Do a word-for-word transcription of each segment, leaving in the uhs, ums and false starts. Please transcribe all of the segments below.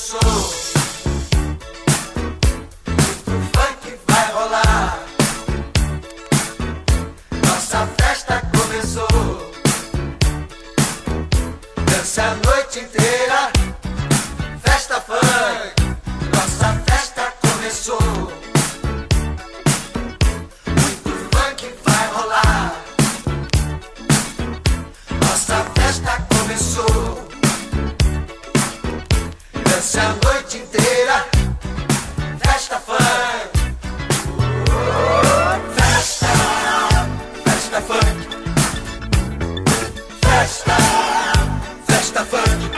começou. O funk vai rolar. Nossa festa começou. Dança a noite inteira. Festa funk. Nossa festa começou. Muito funk vai rolar. Nossa festa começou. Dança a noite inteira. Festa funk. Festa. Festa funk. Festa. Festa funk.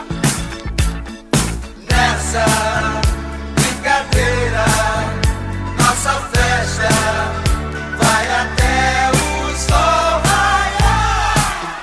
Nessa brincadeira, nossa festa vai até o sol raiar.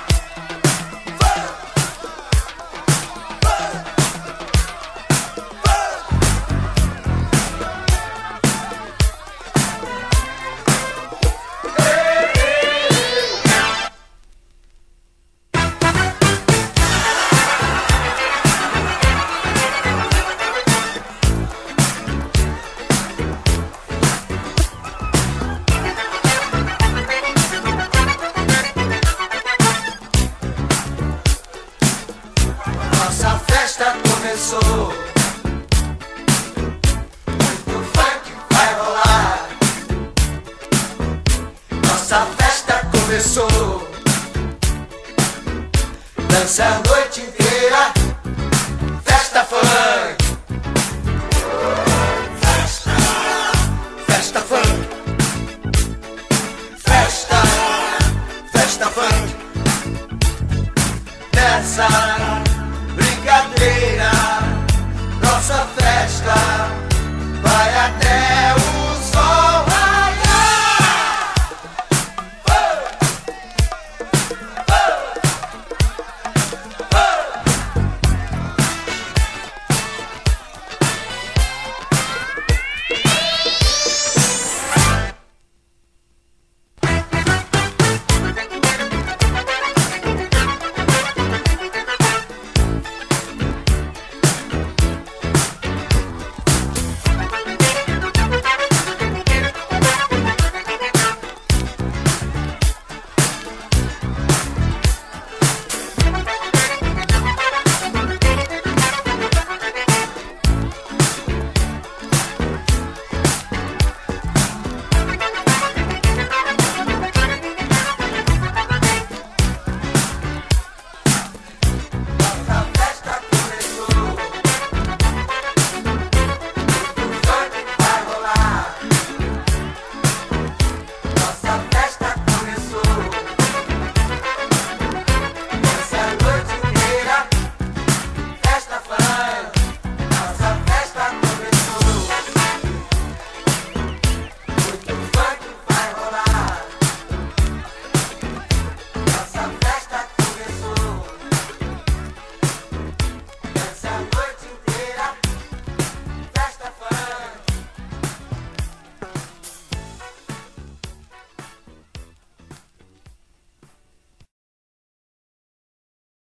Nossa festa começou. Muito funk vai rolar. Nossa festa começou. Dança a noite inteira. Festa funk. Festa. Festa funk. Festa. Festa funk. Nessa brincadeira, nossa festa vai até